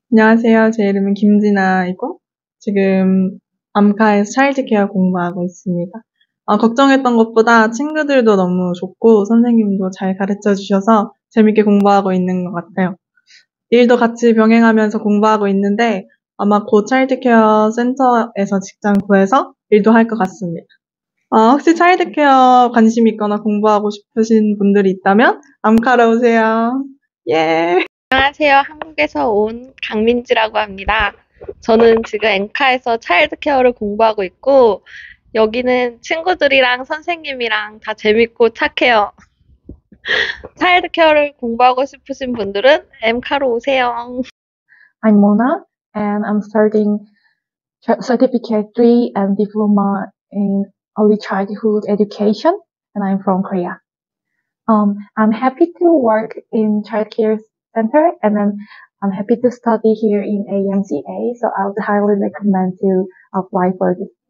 안녕하세요. 제 이름은 김진아이고, 지금 암카에서 차일드케어 공부하고 있습니다. 걱정했던 것보다 친구들도 너무 좋고, 선생님도 잘 가르쳐 주셔서 재밌게 공부하고 있는 것 같아요. 일도 같이 병행하면서 공부하고 있는데, 아마 곧 차일드케어 센터에서 직장 구해서 일도 할 것 같습니다. 혹시 차일드케어 관심 있거나 공부하고 싶으신 분들이 있다면, 암카로 오세요. 예! 안녕하세요. 한국에서 온 강민지라고 합니다. 저는 지금 엔카에서 차일드 케어를 공부하고 있고, 여기는 친구들이랑 선생님이랑 다 재밌고 착해요. 차일드 케어를 공부하고 싶으신 분들은 엠카로 오세요. I'm Mona, and I'm starting certificate 3 and diploma in early childhood education, and I'm from Korea. I'm happy to work in childcare center, and then I'm happy to study here in AMCA, so I would highly recommend to apply for this